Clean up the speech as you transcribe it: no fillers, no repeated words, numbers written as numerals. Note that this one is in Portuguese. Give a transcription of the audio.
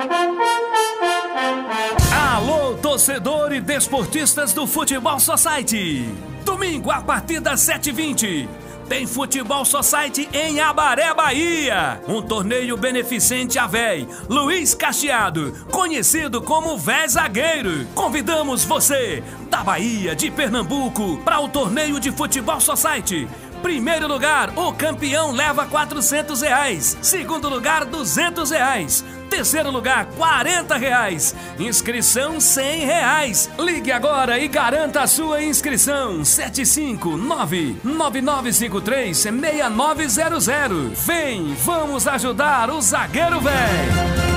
Alô, torcedor e desportistas do Futebol Society. Domingo, a partir das 7h20, tem Futebol Society em Abaré, Bahia. Um torneio beneficente a véi Luiz Cacheado, conhecido como Véi Zagueiro. Convidamos você, da Bahia, de Pernambuco, para o torneio de Futebol Society. Primeiro lugar, o campeão leva R$400. Segundo lugar, R$200. Terceiro lugar, R$40. Inscrição R$100. Ligue agora e garanta a sua inscrição. 759-9953-6900. Vem, vamos ajudar o Zagueiro Véi.